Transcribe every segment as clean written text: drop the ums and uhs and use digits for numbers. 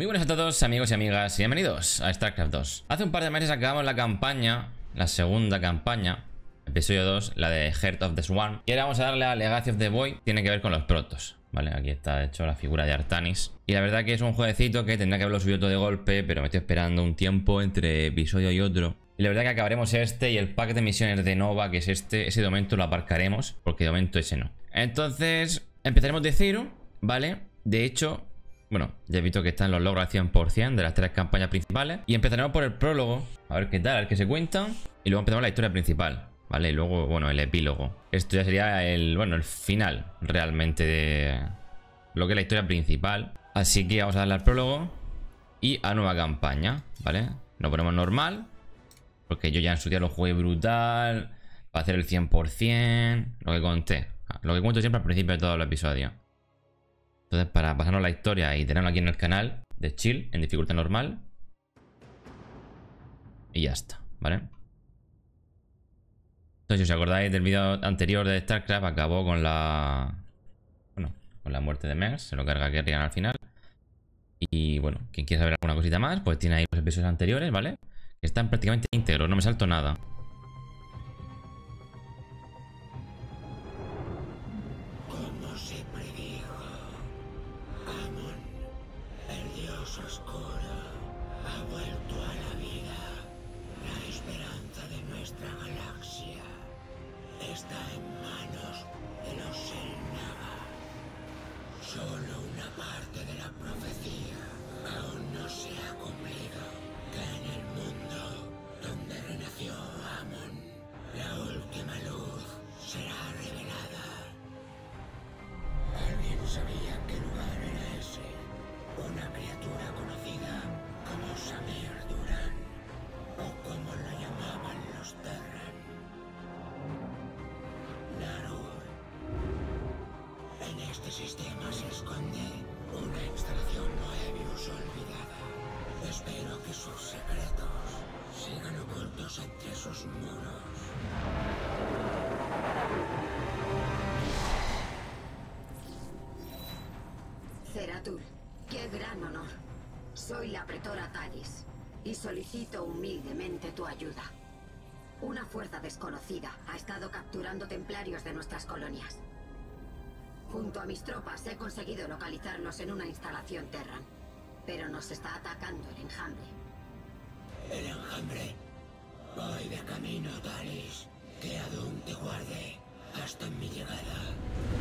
Muy buenas a todos amigos y amigas y bienvenidos a StarCraft 2. Hace un par de meses acabamos la campaña, la segunda campaña, episodio 2, la de Heart of the Swarm. Y ahora vamos a darle a Legacy of the Void, tiene que ver con los protos. Vale, aquí está hecho la figura de Artanis. Y la verdad que es un jueguecito que tendría que haberlo subido todo de golpe, pero me estoy esperando un tiempo entre episodio y otro. Y la verdad que acabaremos este y el pack de misiones de Nova, que es este, ese de momento lo aparcaremos, porque de momento ese no. Entonces, empezaremos de cero, ¿vale? De hecho, bueno, ya he visto que están los logros al 100% de las 3 campañas principales. Y empezaremos por el prólogo, a ver qué tal, a ver qué se cuentan. Y luego empezamos la historia principal, ¿vale? Y luego, bueno, el epílogo. Esto ya sería el, bueno, el final realmente de lo que es la historia principal. Así que vamos a darle al prólogo y a nueva campaña, ¿vale? Nos ponemos normal, porque yo ya en su día lo jugué brutal, para hacer el 100%, lo que conté. Lo que cuento siempre al principio de todos los episodios. Entonces, para pasarnos la historia y tenerlo aquí en el canal de chill, en dificultad normal. Y ya está, ¿vale? Entonces, si os acordáis del vídeo anterior de StarCraft, acabó con la... bueno, con la muerte de Megs, se lo carga Kerrigan al final. Y bueno, quien quiera saber alguna cosita más, pues tiene ahí los episodios anteriores, ¿vale? Que están prácticamente íntegros, no me salto nada. Como se predijo, Amon, el dios oscuro, ha vuelto a la vida. La esperanza de nuestra galaxia está en manos de los Selnaga. Solo una parte de la profecía aún no se ha cumplido. Que en el mundo donde renació Amon, la última luz será revelada. ¿Alguien sabía qué lugar era ese? Una criatura conocida como Samir Duran, o como lo llamaban los Terran. Narur. En este sistema se esconde una instalación Moebius olvidada. Espero que sus secretos sigan ocultos entre sus muros. Zeratul, qué gran honor. Soy la pretora Talis y solicito humildemente tu ayuda. Una fuerza desconocida ha estado capturando templarios de nuestras colonias. Junto a mis tropas he conseguido localizarlos en una instalación Terran, pero nos está atacando el enjambre. El enjambre. Voy de camino, Talis. Que Adun te guarde hasta mi llegada.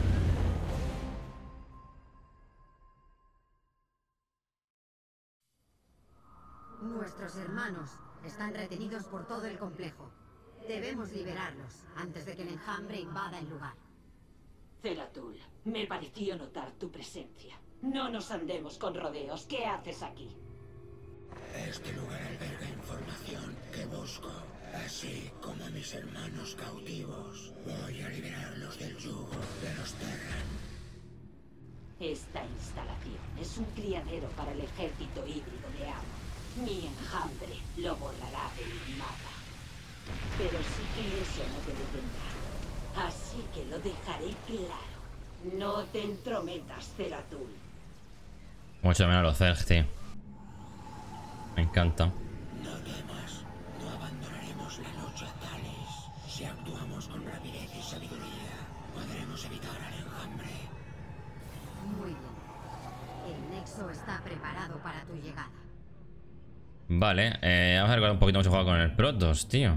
Nuestros hermanos están retenidos por todo el complejo. Debemos liberarlos antes de que el enjambre invada el lugar. Zeratul, me pareció notar tu presencia. No nos andemos con rodeos. ¿Qué haces aquí? Este lugar alberga información que busco, así como a mis hermanos cautivos. Voy a liberarlos del yugo de los Terran. Esta instalación es un criadero para el ejército híbrido de Amon. Mi enjambre lo borrará del mapa. Pero sí que eso no te detendrá. Así que lo dejaré claro. No te entrometas, Zeratul. Mucho menos los Zerg, tío. Me encanta. No temas, no abandonaremos la lucha, Talis. Si actuamos con rapidez y sabiduría, podremos evitar al enjambre. Muy bien. El nexo está preparado para tu llegada. Vale, vamos a recordar un poquito cómo se juega con el Protoss, tío.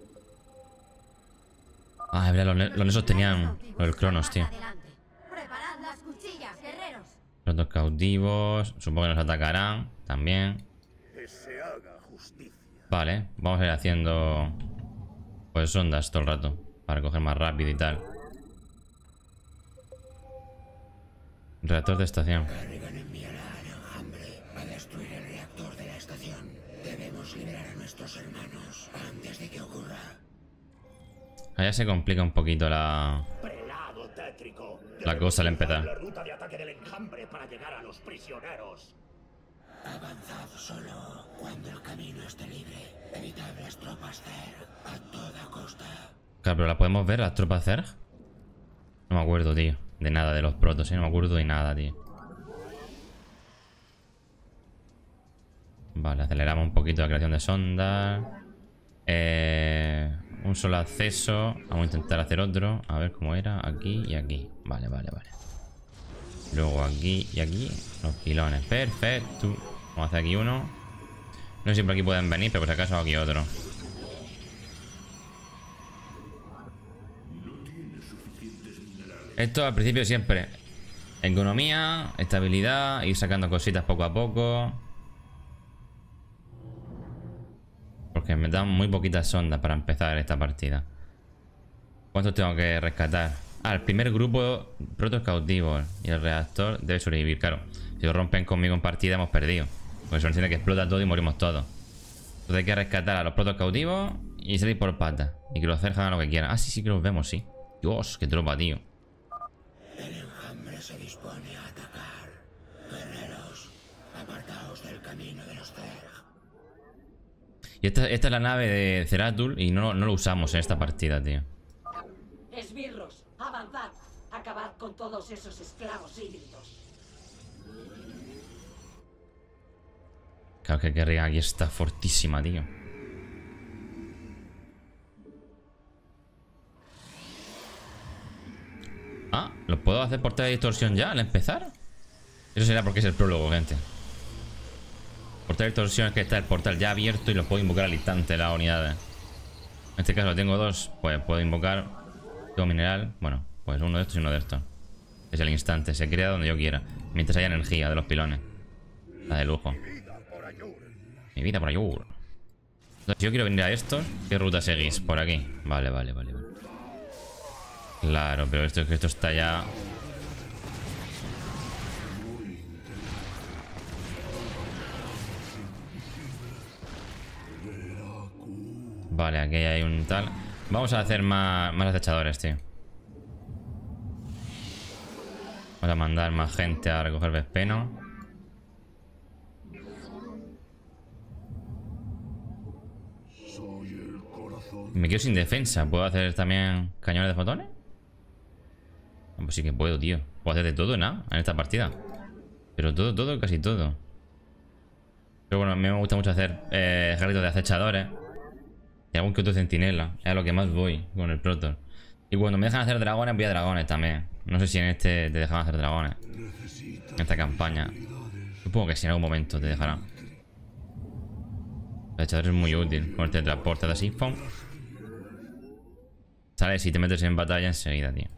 Ah, mira, los Nexos tenían el Cronos, tío. Preparad las cuchillas, guerreros. Protoss cautivos, supongo que nos atacarán también. Que se haga justicia. Vale, vamos a ir haciendo pues ondas todo el rato para coger más rápido y tal. Reactor de estación. Kerrigan enviará al enjambre a destruir el reactor de la estación. Debemos liberar a nuestros hermanos antes de que ocurra. Allá se complica un poquito la Prelado tétrico. cosa al empezar. La ruta de ataque del enjambre para llegar a los prisioneros. Avanzad solo cuando el camino esté libre. Evitad las tropas Zerg a toda costa. Claro, pero ¿la podemos ver, las tropas Zerg? No me acuerdo, tío. De nada de los protos, ¿eh? No me acuerdo de nada, tío. Vale, aceleramos un poquito la creación de sondas. Un solo acceso. Vamos a intentar hacer otro. A ver cómo era. Aquí y aquí. Vale, vale, vale. Luego aquí y aquí. Los pilones. Perfecto. Vamos a hacer aquí uno. No sé si por aquí pueden venir, pero por si acaso hago aquí otro. Esto al principio siempre. Economía, estabilidad, ir sacando cositas poco a poco. Porque me dan muy poquitas sondas para empezar esta partida. ¿Cuántos tengo que rescatar? Ah, el primer grupo protos cautivos. Y el reactor debe sobrevivir, claro. Si lo rompen conmigo en partida hemos perdido. Porque eso significa que explota todo y morimos todos. Entonces hay que rescatar a los protos cautivos y salir por patas. Y que los cerdos hagan lo que quieran. Ah, sí, sí que los vemos, sí. Dios, qué tropa, tío. El enjambre se dispone a atacar. Guerreros, apartaos del camino de los Zerg. Y esta es la nave de Zeratul y no lo usamos en esta partida, tío. Esbirros, avanzad. Acabad con todos esos esclavos híbridos. Claro que Kerrigan aquí está fortísima, tío. Ah, ¿lo puedo hacer portal de distorsión ya al empezar? Eso será porque es el prólogo, gente. Portal de distorsión es que está el portal ya abierto y lo puedo invocar al instante, las unidades. En este caso tengo dos, pues puedo invocar todo mineral. Bueno, pues uno de estos y uno de estos. Es el instante, se crea donde yo quiera. Mientras haya energía de los pilones. La de lujo. Mi vida por ayur. Entonces, yo quiero venir a estos. ¿Qué ruta seguís? Por aquí. Vale, vale, vale, vale. Claro, pero esto está ya. Vale, aquí hay un tal. Vamos a hacer más acechadores, tío. Vamos a mandar más gente a recoger Vespeno. Me quedo sin defensa. ¿Puedo hacer también cañones de fotones? Pues sí que puedo, tío. Puedo hacer de todo, nada, en esta partida. Pero todo, casi todo. Pero bueno, a mí me gusta mucho hacer ejércitos de acechadores. Y algún que otro centinela. Es a lo que más voy con el Protor. Y cuando me dejan hacer dragones, voy a dragones también. No sé si en este te dejan hacer dragones. En esta campaña. Supongo que sí, en algún momento te dejarán. El acechador es muy útil. Con el teletransporte de así, ¡pum! Sales y te metes en batalla enseguida, tío.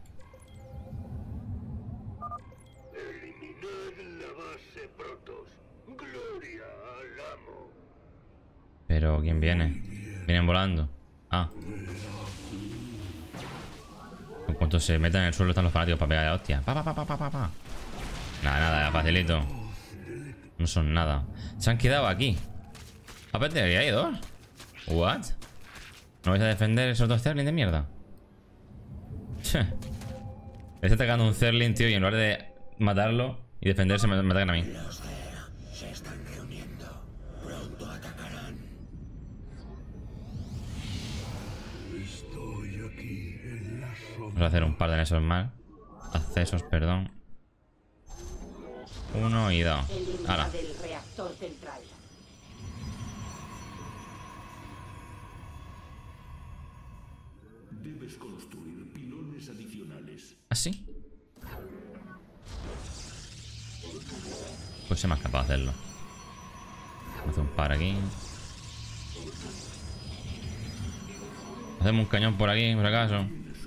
Eliminad la base Protoss. Gloria al amo. Pero, ¿quién viene? Vienen volando. Ah. En cuanto se metan en el suelo están los fanáticos para pegar la hostia. Pa. Nada, facilito. No son nada. Se han quedado aquí. Aparte, aquí hay dos. What? ¿No vais a defender esos dos Zerlings de mierda? Está atacando un Zerling, tío, y en lugar de matarlo y defenderse, me atacan a mí. Los Zerg se están reuniendo. Pronto atacarán. Estoy aquí en la sombra. Vamos a hacer un par de esos más. Accesos, perdón. Uno y dos. Hala. Elimina del reactor central. Debes construir pilones adicionales. ¿Así? Pues se me ha escapado hacerlo. Vamos a hacer un par aquí. Hacemos un cañón por aquí, por acaso.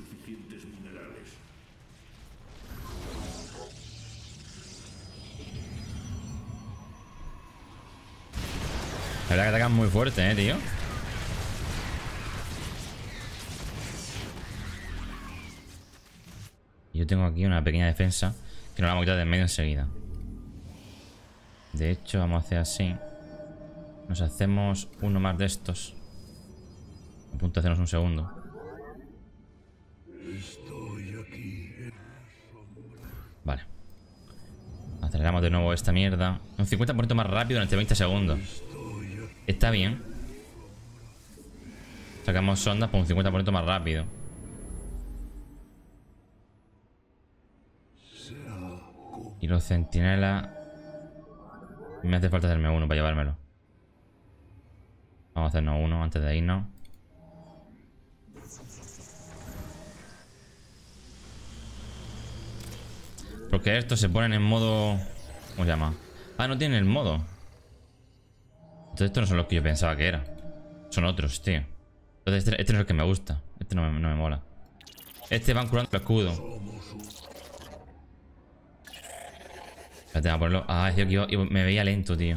La verdad que atacan muy fuerte, tío. Yo tengo aquí una pequeña defensa que nos la vamos a quitar de en medio enseguida. De hecho, vamos a hacer así. Nos hacemos uno más de estos. A punto de hacernos un segundo. Vale. Aceleramos de nuevo esta mierda. Un 50% más rápido durante 20 segundos. Está bien. Sacamos sondas por un 50% más rápido. Y los centinelas. Me hace falta hacerme uno para llevármelo. Vamos a hacernos uno antes de irnos. Porque estos se ponen en modo... ¿Cómo se llama? Ah, no tienen el modo. Entonces estos no son los que yo pensaba que eran. Son otros, tío. Entonces este no es el que me gusta. Este no me mola. Este van curando el escudo. Espérate, voy a ponerlo. Ah, es que yo me veía lento, tío.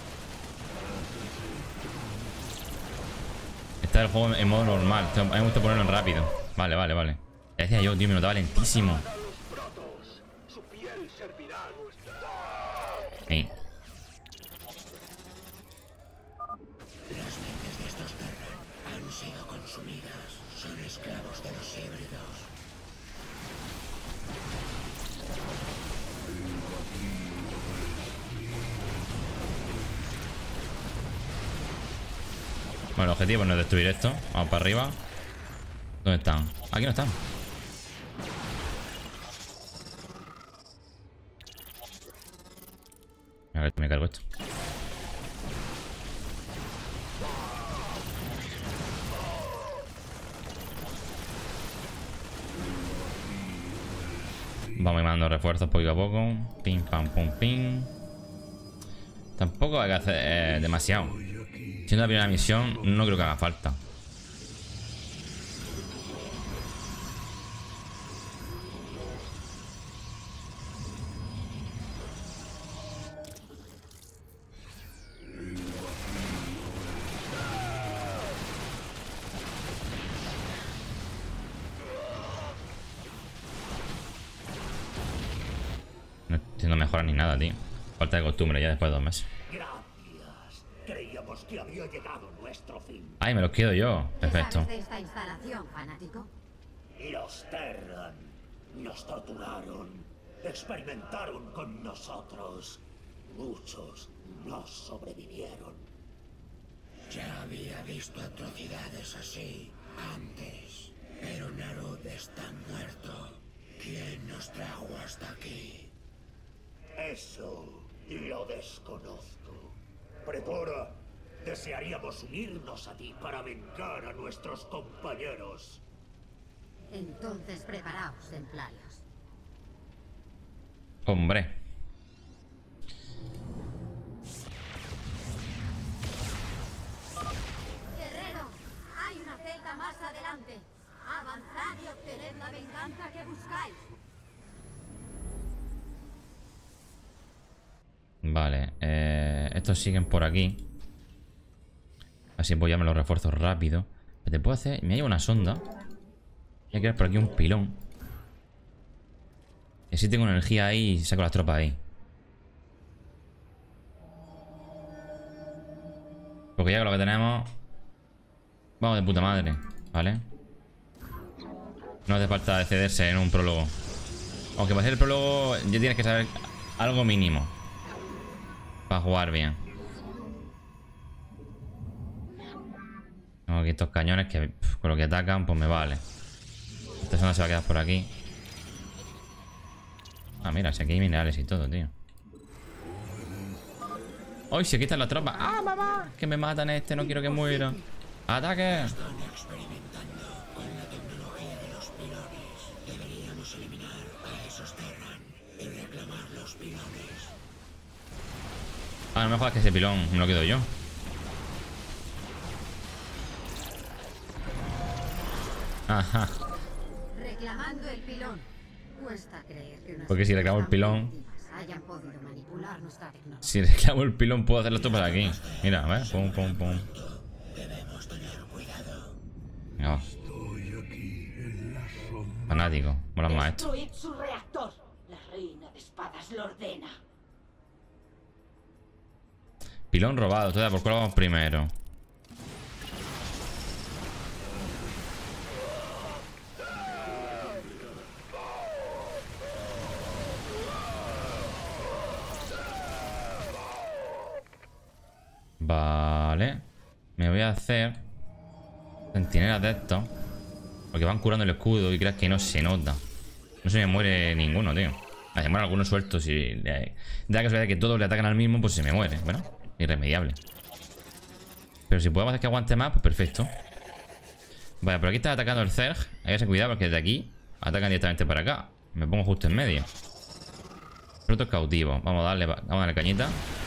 Está el juego en modo normal. A mí me gusta ponerlo en rápido. Vale, vale, vale. Ya decía yo, tío, me notaba lentísimo. Sí. Las mentes de estos Terran han sido consumidas. Son esclavos de los híbridos. Bueno, el objetivo no es destruir esto. Vamos para arriba. ¿Dónde están? Aquí no están. A ver, me cargo esto. Vamos a ir mandando refuerzos poco a poco. Pim, pam, pum, pim. Tampoco hay que hacer demasiado. Siendo la primera misión, no creo que haga falta. No estoy haciendo mejoras ni nada, tío. Falta de costumbre ya después de 2 meses. Gracias. Creíamos que había llegado nuestro fin. Ay, me los quedo yo. ¿Qué Perfecto. sabes de esta instalación, fanático? Los Terran nos torturaron. Experimentaron con nosotros. Muchos no sobrevivieron. Ya había visto atrocidades así antes. Pero Narud está muerto. ¿Quién nos trajo hasta aquí? Eso lo desconozco. Pretora, desearíamos unirnos a ti para vengar a nuestros compañeros. Entonces preparaos, templarios. Hombre. Guerrero, hay una celda más adelante. Avanzad y obtened la venganza que buscáis. Vale. Estos siguen por aquí. Así apoyarme los refuerzos rápido. Te puedo hacer... Me llevo una sonda. Voy a crear por aquí un pilón. Y así tengo energía ahí y saco las tropas ahí. Porque ya con lo que tenemos... Vamos de puta madre, ¿vale? No hace falta excederse en un prólogo. Aunque para hacer el prólogo ya tienes que saber algo mínimo para jugar bien. Tengo aquí estos cañones que con lo que atacan pues me vale. Esta zona se va a quedar por aquí. Ah, mira, si aquí hay minerales y todo, tío. ¡Ay, si aquí están las tropas! ¡Ah, mamá! Que me matan no quiero que muera. ¡Ataque! Están experimentando con la tecnología de los pilones. Deberíamos eliminar a esos Terran y reclamar los pilones. Ah, no me jodas que ese pilón me lo quedo yo. Ajá. Reclamando el pilón. Cuesta creer que nuestros Porque si reclamo el pilón... hayan podido manipular nuestra tecnología. Si reclamo el pilón puedo hacer las tropas aquí. Mira, a ver. Pum, pum, pum. Debemos tener cuidado. Venga, va. Fanático. Mola más esto. Destruid su reactor. La reina de espadas lo ordena. Pilón robado. Todavía, ¿por cuál vamos primero? Vale. Me voy a hacer centinelas de estos. Porque van curando el escudo y creas que no se nota. No se me muere ninguno, tío. Se mueren algunos sueltos y... Da la casualidad de que todos le atacan al mismo, pues se me muere. Bueno, irremediable. Pero si podemos hacer que aguante más, pues perfecto. Vale, por aquí está atacando el Zerg. Hay que tener cuidado porque desde aquí atacan directamente para acá. Me pongo justo en medio. Frutos cautivos. Vamos a darle cañita.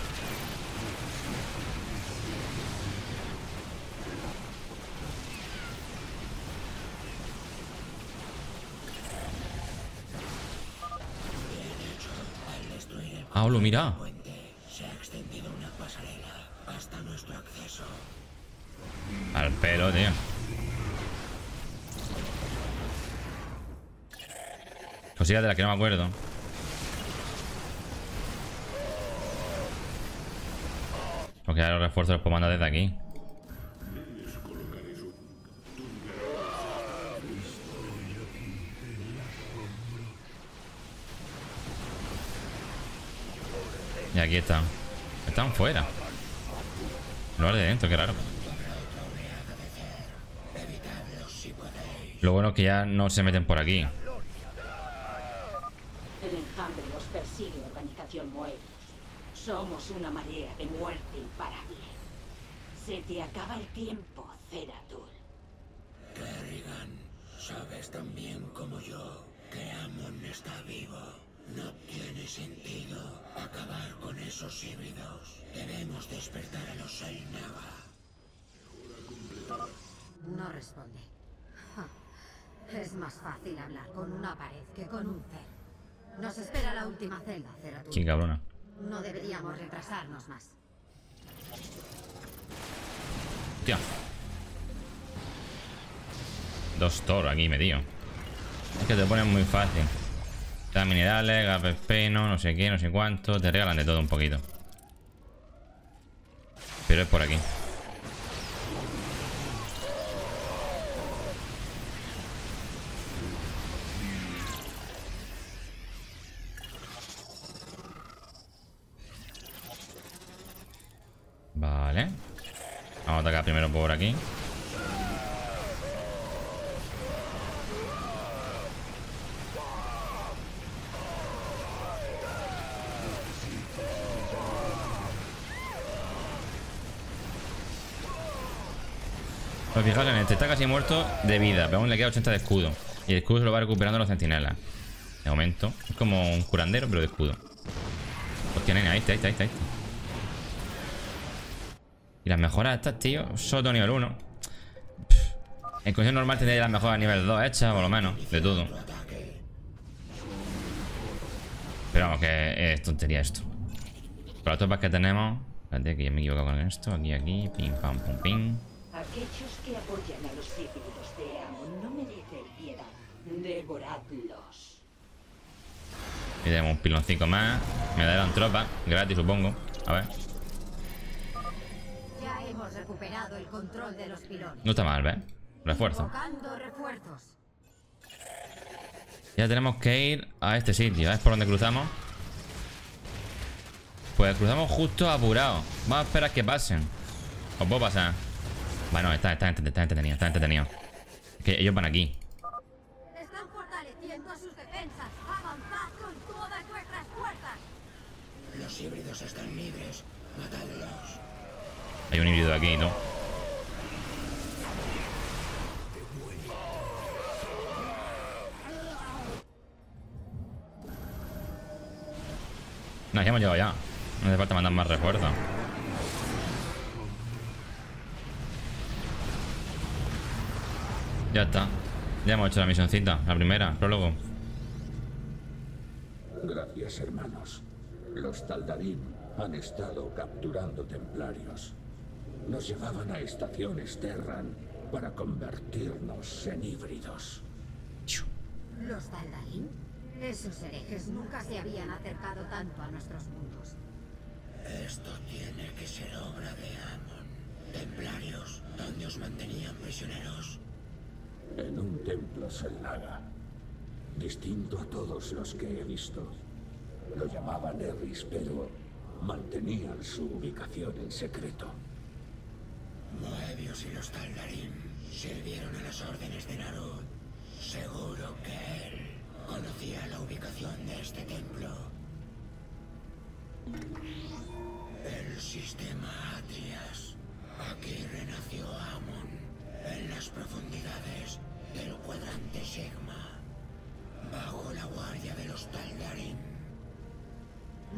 Hablo, mira. Se ha extendido una pasarela hasta nuestro acceso. Al pelo, tío. Cosillas de las que no me acuerdo. Porque ahora los refuerzos los puedo mandar desde aquí. Y aquí están. Están fuera. No de dentro, qué raro. Lo bueno es que ya no se meten por aquí. El enjambre los persigue, organización Moebius. Somos una marea de muerte imparable. Se te acaba el tiempo, Zeratul. Kerrigan, sabes tan bien como yo que Amon está vivo. No tiene sentido acabar con esos híbridos. Debemos despertar a los Selnaga. No responde. Ja. Es más fácil hablar con una pared que con un Zerg. Nos espera la última celda, Zeratul. Qué cabrona. No deberíamos retrasarnos más. Tío. 2 Thor aquí metido. Es que te ponen muy fácil. Te dan minerales, gapes peno, no sé qué, no sé cuánto. Te regalan de todo un poquito. Pero es por aquí. Vale. Vamos a atacar primero por aquí. Pues fijaos en este, está casi muerto de vida, pero aún le queda 80 de escudo. Y el escudo se lo va recuperando los centinelas. De momento. Es como un curandero, pero de escudo. Hostia, nene, ahí está. Y las mejoras estas, tío, solo nivel 1. En condición normal tendría las mejoras a nivel 2 hechas, por lo menos, de todo. Pero vamos, que es tontería esto. Con las tropas que tenemos... Espérate, que ya me he equivocado con esto. Aquí, pim, pam, pum, pim. Aquellos que apoyan a los híbridos de Amon no merecen piedad. Devoradlos. Y tenemos un piloncito más. Me darán tropas, gratis supongo. A ver. Ya hemos recuperado el control de los pilones. No está mal, ¿ves? Refuerzo. Invocando refuerzos. Ya tenemos que ir a este sitio. ¿Ves por dónde cruzamos? Pues cruzamos justo apurado. Vamos a esperar que pasen. ¿Os puedo pasar? Bueno, está entretenido. Es que ellos van aquí. Están fortaleciendo sus defensas. Avanzad con todas vuestras fuerzas. Los híbridos están libres. Matadlos. Hay un híbrido aquí, ¿no? No, ya hemos llegado ya. No hace falta mandar más refuerzos. Ya está. Ya hemos hecho la misioncita. La primera, prólogo. Gracias, hermanos. Los Taldarim han estado capturando templarios. Nos llevaban a estaciones Terran para convertirnos en híbridos. ¿Los Taldarim? Esos herejes nunca se habían acercado tanto a nuestros mundos. Esto tiene que ser obra de Amon. Templarios, ¿dónde os mantenían prisioneros? En un templo Selnaga. Distinto a todos los que he visto. Lo llamaban Eris, pero mantenían su ubicación en secreto. Moebius y los Taldarim sirvieron a las órdenes de Narud. Seguro que él conocía la ubicación de este templo. El sistema Atrias. Aquí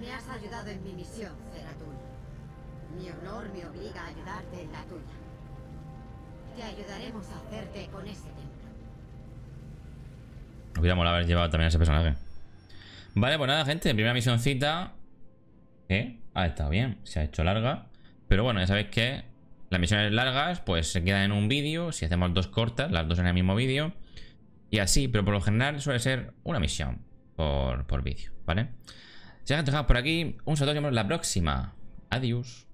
Me has ayudado en mi misión, Zeratul. Mi honor me obliga a ayudarte en la tuya. Te ayudaremos a hacerte con ese templo. Hubiera molado haber llevado también a ese personaje. Vale, pues nada, gente. Primera misioncita. Ha estado bien. Se ha hecho larga. Pero bueno, ya sabéis que las misiones largas pues se quedan en un vídeo. Si hacemos dos cortas, las dos en el mismo vídeo. Y así, pero por lo general suele ser una misión por vídeo, ¿vale? Si os dejado por aquí, un saludo y nos vemos la próxima. Adiós.